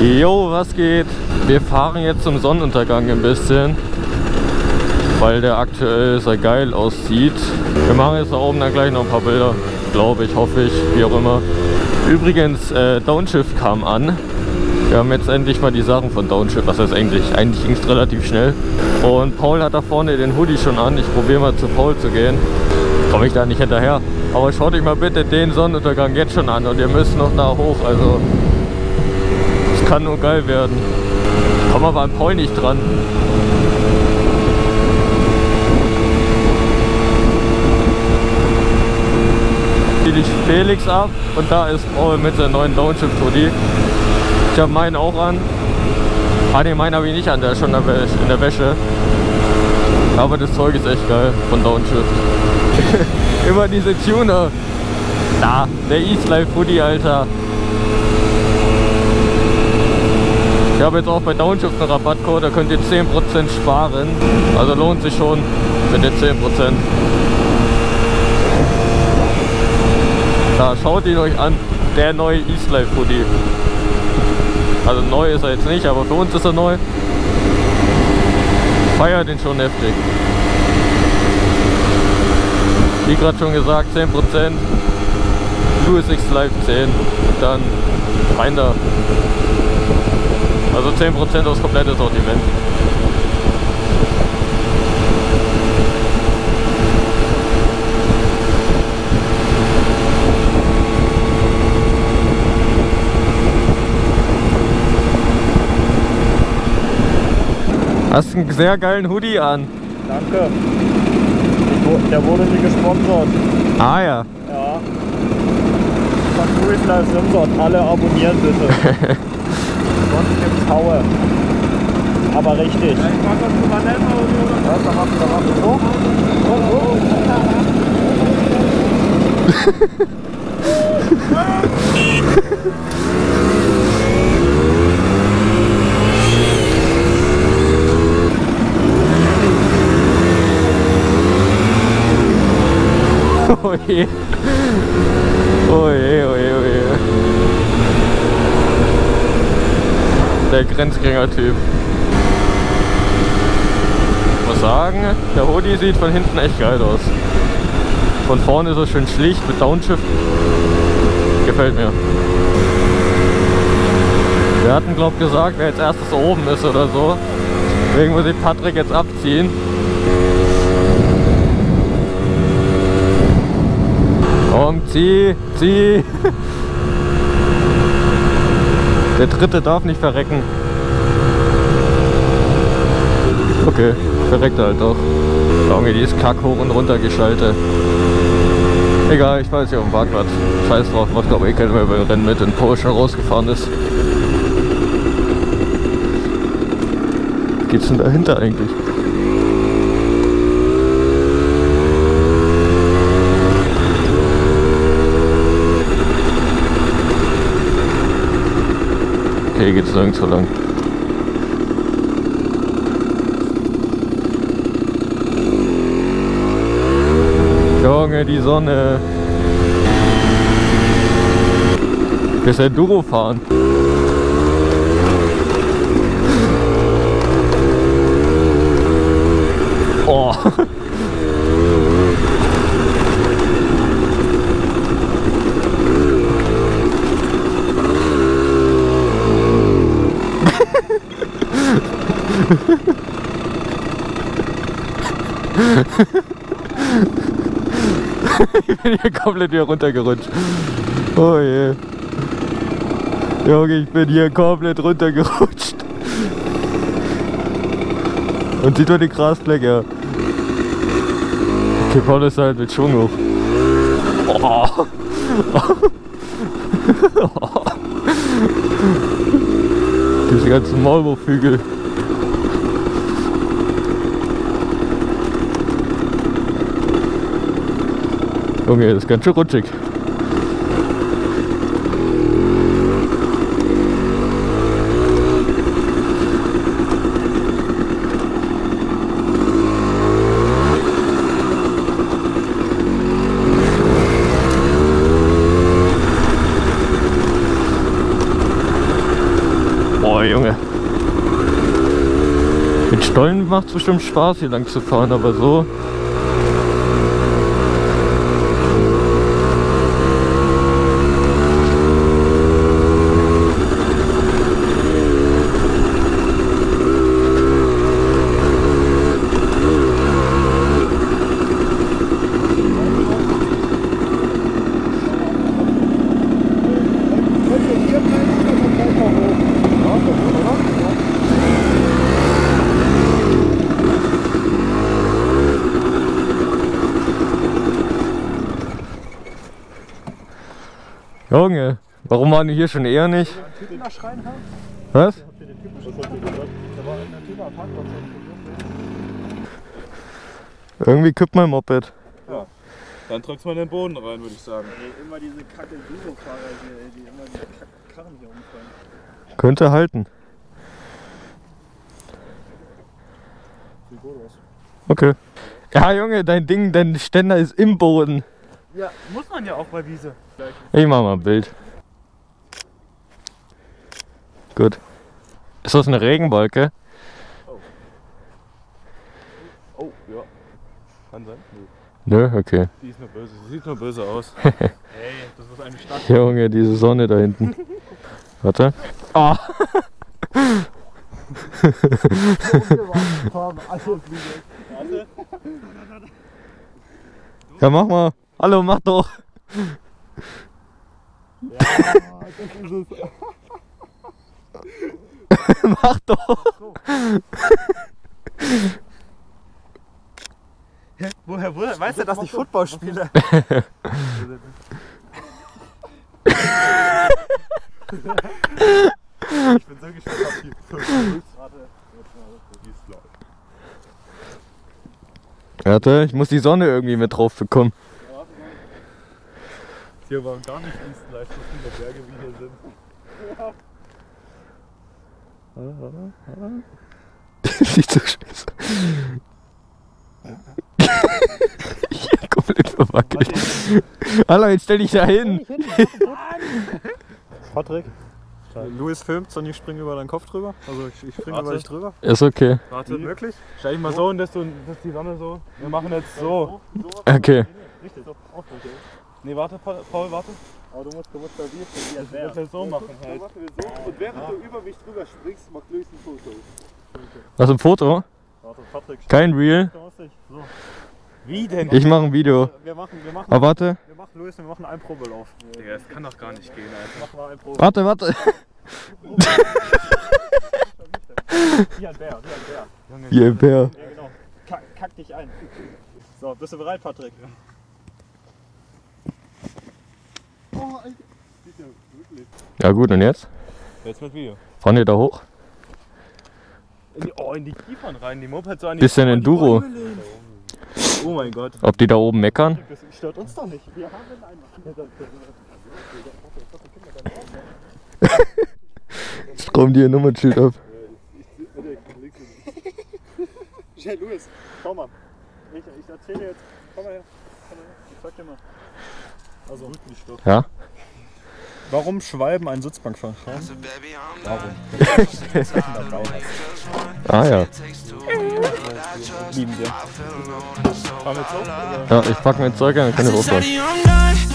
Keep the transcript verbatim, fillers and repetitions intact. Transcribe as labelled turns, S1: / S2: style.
S1: Jo, was geht? Wir fahren jetzt zum Sonnenuntergang ein bisschen, weil der aktuell sehr geil aussieht. Wir machen jetzt da oben dann gleich noch ein paar Bilder, glaube ich, hoffe ich, wie auch immer. Übrigens, äh, Downshift kam an. Wir haben jetzt endlich mal die Sachen von Downshift, was heißt eigentlich? Eigentlich ging es relativ schnell. Und Paul hat da vorne den Hoodie schon an. Ich probiere mal zu Paul zu gehen. Komme ich da nicht hinterher. Aber schaut euch mal bitte den Sonnenuntergang jetzt schon an und ihr müsst noch da hoch. Also, es kann nur geil werden. Komm aber an Paul nicht dran. Spiele ich Felix ab und da ist Paul mit seinem neuen Downshift Hoodie. Ich habe meinen auch an. Ah ne, meinen habe ich nicht an, der ist schon in der Wäsche. Aber das Zeug ist echt geil von Downshift. Immer diese Tuner. Da, der East Life Hoodie, Alter. Ich habe jetzt auch bei Downshift einen Rabattcode, da könnt ihr zehn Prozent sparen. Also lohnt sich schon für die zehn Prozent. Da, schaut ihn euch an, der neue East Life Hoodie. Also neu ist er jetzt nicht, aber für uns ist er neu. Feiert den schon heftig. Wie gerade schon gesagt, zehn Prozent. Louis X Live zehn. Und dann rein da. Also zehn Prozent aufs komplette Sortiment. Hast einen sehr geilen Hoodie an.
S2: Danke. Ich, der wurde mir gesponsert.
S1: Ah ja.
S2: Ja. Von Louis Live Simsort. Alle abonnieren bitte. Sonst gibt's Haue. Aber richtig. Ja, ich mach das zu Vanessa oder so. Ja, da machst du, da machst du so.
S1: Oh je. Oh je, oh je, oh je. Der Grenzgänger-Typ. Ich muss sagen, der Hoodie sieht von hinten echt geil aus. Von vorne ist er schön schlicht mit Downshift. Gefällt mir. Wir hatten, glaub ich, gesagt, wer jetzt erstes oben ist oder so. Deswegen muss ich Patrick jetzt abziehen. Komm, zieh, zieh. Der dritte darf nicht verrecken. Okay, verreckt er halt doch. Irgendwie die ist kack hoch und runter geschaltet. Egal, ich weiß ja auf dem Parkplatz. Scheiß drauf, macht glaube ich eh keiner mehr beim Rennen mit, wenn Paul schon rausgefahren ist. Was geht's denn dahinter eigentlich? Okay, geht's nirgendwo lang. Junge, die Sonne. Willst du Enduro fahren? Oh. Ich bin hier komplett hier runtergerutscht. Oh je. Junge, ich bin hier komplett runtergerutscht. Und sieht man den Grasfleck, ja. Okay, Paul ist halt mit Schwung hoch. Oh. Diese ganzen Maulwurfhügel. Junge, das ist ganz schön rutschig. Oh Junge. Mit Stollen macht es bestimmt Spaß hier lang zu fahren, aber so. Junge, warum waren die hier schon eher nicht? Was? Irgendwie kippt mein Moped.
S3: Ja, dann drückst mal den Boden rein, würde ich sagen.
S2: Ey, immer diese kacke Duro-Fahrer hier, die immer diese Karren hier umfahren.
S1: Könnte halten. Okay. Ja Junge, dein Ding, dein Ständer ist im Boden.
S2: Ja, muss man ja auch bei Wiese.
S1: Ich mach mal ein Bild. Gut. Ist das eine Regenwolke?
S3: Oh. Oh, ja. Kann sein.
S1: Nö, okay.
S3: Die ist nur böse. Sie sieht nur böse aus. Hey, das ist eine Stadt.
S1: Junge, diese Sonne da hinten. Warte. Ah! Ja, mach mal. Hallo, mach doch.
S2: Ja, das ist es.
S1: Mach doch.
S2: Woher, woher weiß er, dass ich Football spiele? Ich bin so gespannt auf die fünf.
S1: Warte, ich muss die Sonne irgendwie mit drauf bekommen.
S3: Hier waren gar nicht leicht so viele Berge wie hier sind.
S1: Das sieht so scheiße. Hier komplett verwackelt. Hallo, jetzt stell dich da hin.
S2: Patrick, Louis filmt, Sonny springt über deinen Kopf drüber. Also ich, ich springe über dich drüber.
S1: Ist okay.
S3: Warte, wirklich? Stell dich mal so hin, dass, du, dass die Sonne so. Wir machen jetzt so.
S1: Okay.
S2: Richtig, so. Auch so.
S3: Nee, warte, Paul, warte.
S2: Aber du musst, du musst da wie es
S3: Das wird halt so machen halt.
S4: Machen wir so. Und während du über mich drüber springst, macht Louis ein Foto.
S1: Was, ein Foto?
S2: Warte, Patrick.
S1: Kein Real.
S2: So.
S3: Wie denn?
S1: Ich mache ein Video.
S2: Wir machen, wir machen,
S1: Aber warte.
S2: wir machen Louis, wir machen einen Probelauf.
S3: Digga, das kann doch gar nicht gehen, Alter.
S2: Machen wir einen Probelauf.
S1: Warte, warte.
S2: Wie ein Bär, wie ein Bär.
S3: Junge,
S1: Wie ein Bär.
S2: Ja, genau. Kack, kack dich ein. So, bist du bereit, Patrick?
S4: Oh, Alter. Sieht ja wirklich.
S1: Ja gut, und jetzt?
S3: Jetzt mit Video.
S1: Fahren wir da hoch?
S3: In die, oh, in die Kiefern rein, die Moped so an die
S1: Bisschen
S3: an die
S1: Enduro.
S3: Bäume lehnen. Oh mein Gott.
S1: Ob die da oben meckern?
S2: Das stört uns doch nicht. Wir haben einen.
S1: Strom dir ein Nummernschild ab.
S2: Hey Louis, schau mal. Ich, ich erzähle jetzt. Komm mal her. Komm mal her. Ich zeig dir mal. Also,
S1: Ja?
S2: warum Schwalben einen Sitzbank fahren? Warum?
S1: Ah ja.
S2: Lieben wir.
S3: Fahren wir jetzt so?
S1: Ja, ich pack mein Zeug an, dann kann ich hochfahren.